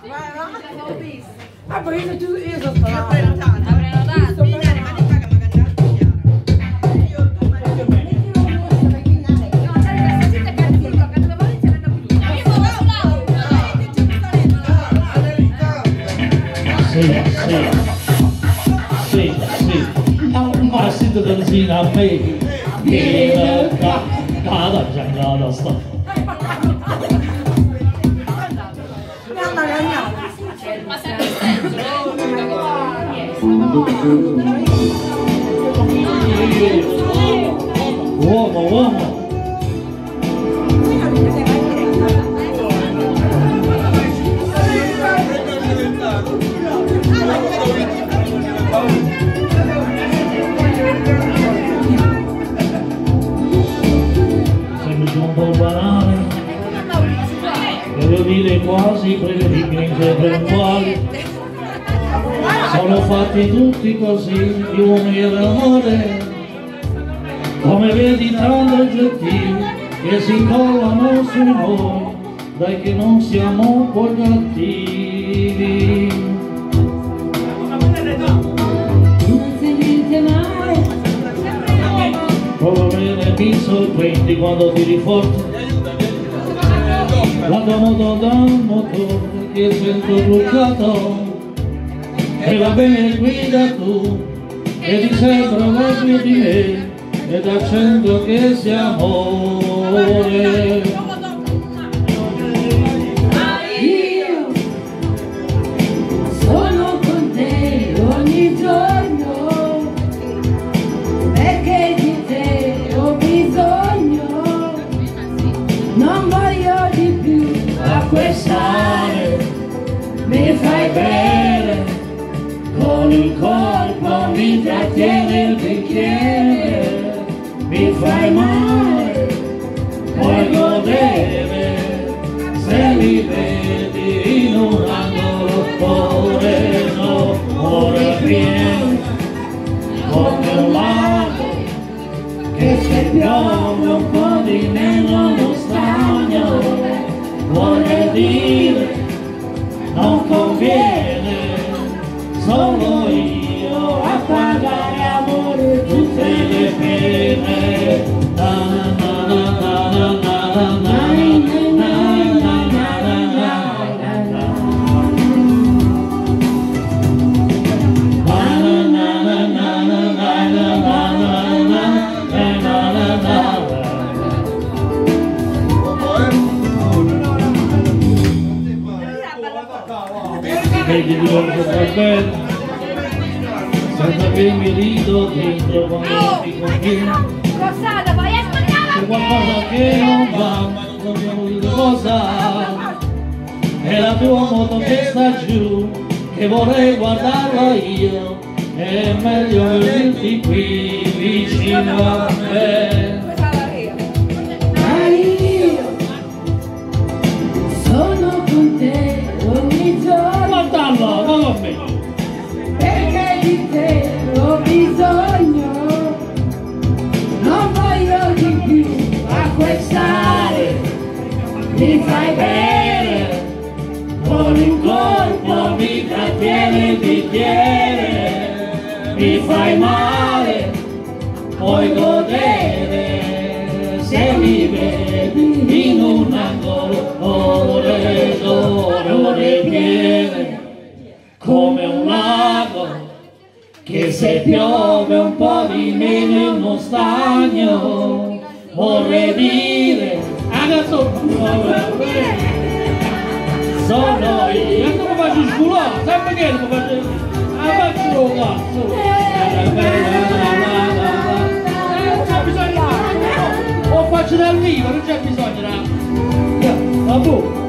Ah, poi io sono stata. Ho prenotato. Sì. Un passito benzina a me che cada giangata sta. Ma sempre Uomo. Sembra un po' banale, devo dire quasi prevedibile in percentuali. Sono fatti tutti così, gli uomini e l'amore, come vedi tanti oggetti che si incollano su noi, dai che non siamo poi cattivi. Come mi sorprendi quando tiri forte la tua moto da un motore che sento bruciato, e va bene guida tu e ti sembra proprio di me ed accendo che sia amore. Ma io sono con te ogni giorno, perché di te ho bisogno, non voglio di più acquistare, mi fai bene, con il corpo mi trattiene il bicchiere, mi fai male, puoi godere, se mi vedi in un angolo, ore piene, come un lago, che se piove un po' di meno non stagno, vuole dire, non conviene, sono io a pagare amore tutte le pene. Vedi di loro sta bene, senza che mi rido dentro quando ti conviene. Rossana, vai a C'è qualcosa che non va, ma non sappiamo di cosa. È la tua moto che sta giù, che vorrei guardarla io, è meglio vederti qui vicino a me. Ma io sono con te ogni giorno, Guardalla, non a me. perché di te ho bisogno, non voglio di più acquistare, mi fai bene, con il corpo mi trattiene il bicchiere, mi fai male, puoi godere, se mi vedi in un angolo, ore piene, come un lago, che se piove un po' di meno in uno stagno, vorrei dire, adesso sono io. E come faccio sculare? Sempre che come faccio? Faccio un cazzo. Non c'è bisogno. O faccio dal vivo, non c'è bisogno. Ma tu?